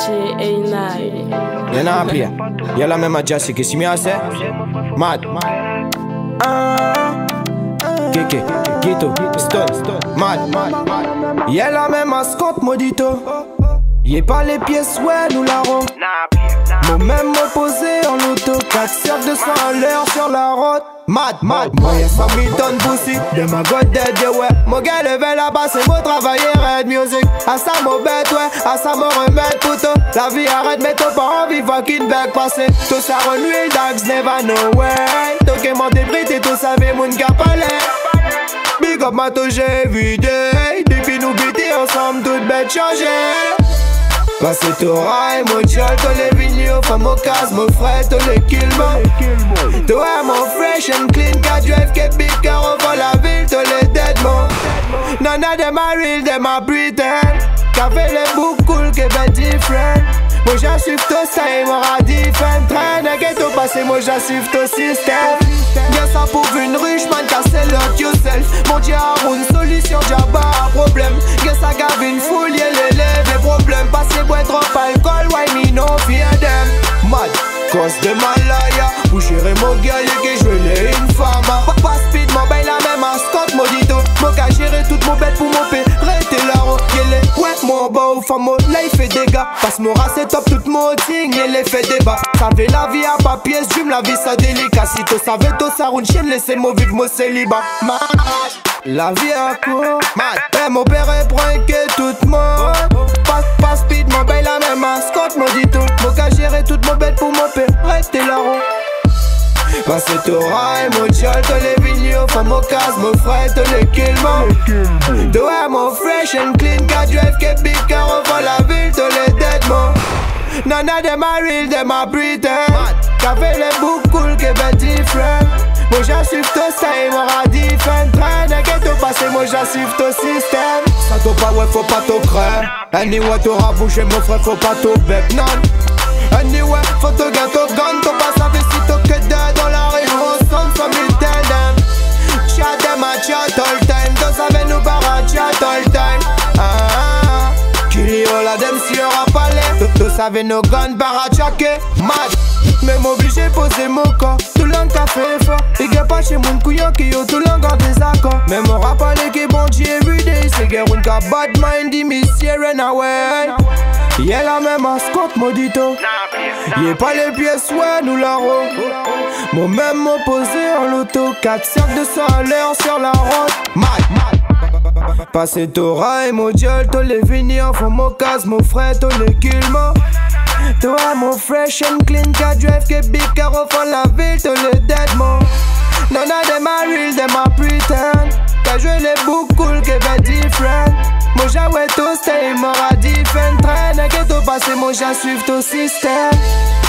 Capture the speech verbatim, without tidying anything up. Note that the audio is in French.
J A nine. Y'en a un pire. Y'a la même à Jassy qui s'y met assez. Mad. Keke, Gito, Stone, Mad. Y'a la même à Scott Modito. Y'a pas les pièces, ouais, nous la rond. Mon même opposé en auto, quatre cercles de cent à l'heure sur la route. Mad, mad, moi y'a cent mille tonnes pussy. De ma god dead, yeah, ouais. Mon gars level là-bas, c'est beau travailler, red music. À ça mon bête, ouais, à ça mon remède, puto. La vie arrête, mais t'as pas envie, fucking back passé. Tout ça renuit, dogs never know way. Toqué mon débris, t'es tout savé, mon capalé. Big up ma touche everyday. Depuis nous bêter ensemble, toutes bêtes changées. Passé tout rail, mon child, tous les vignes, femme au casse, mon frère, tous les kills, toi mon fresh and clean, quatre du F K big car on voit la ville, tous les dead, mon. None of them are real, them are pretend. Qu'a fait les boucs cool, que ben different. Moi j'assume tout ça et m'aura different. Train à ghetto passé, moi j'assume tout système. Bien ça pour une riche man, casser leur yourself. Mon diable, une solution, jabba, un problème. Bien ça gave une foule, y'a l'élève, les problèmes. Passé boire trop alcool, why me no fear them. Mad, cause de malaya. Où j'irai mon gars, y'a que je l'ai une femme. Pas speed, mon bail la même à Scott Modito. Mon gars gérer toute mon bête pour mon père. Restez là-haut, y'a les ouais, mon beau femme, là il fait des gars. Passe mon rat, c'est top, tout mon ting, y'a les fait débat. Savez la vie à pas pièce, j'ume la vie ça délicat. Si tu savais tout ça, une chienne, laissez-moi vivre mon célibat. Mad, la vie à court, mad. Et mon père est point que tout le monde. Pas, pas speed, mon bail la même à Scott Modito. Mon gars gérer toute mon bête pour mon père. Restez là-haut. Passé tout rail, mon child, tous les vignes, femme au casse, mon frère, tous les kills, toi mon fresh and clean, quatre du F K big car on voit la ville, tous les dead, mon. None of them are real, them are pretend. Qu'a fait les boucs cool, que ben different. Moi j'assume tout ça et m'aura different. Train de ghetto passé, moi j'assume tout système. Ça t'au pas, ouais, faut pas t'au craindre. Anyway, t'auras bougé, mon frère, faut pas t'au bec, non. Anyway, faut te gâteau gun, t'au pas savoir si t'au que dead dans la rue, on sonne comme il tell them. Chat them a chat all time, t'au savais nous para chat all time. Ah, Kilio la dem si y'aura pas l'air. T'au savais nos guns para chaque mad. Même obligé poser mon corps, tout le monde qu'a fait fort. Et que pas chez mon couillon qui yo tout le monde garde des accords. Même on rappelle que bon Dieu everyday, c'est guerre une ka bad mind, dit monsieur run away. Y'a la même à Scott Modito. Y'a pas les pièces, ouais, nous la rond. Mon même opposé en loto, quatre cercles de cent à l'heure sur la route. Mad, mad. Passé tout rail, mon dieu, tous les vignes, font mon casse, mon frère, tous les kills, toi mon fresh and clean, quatre du F K big car on voit la ville, tous les dead, mon. None of them are real, them are pretend. Qu'a joué les boucs cool, que ben different. Moi j'avais tout, c'est m'aura different. Train à ghetto passé, moi j'assume tout système.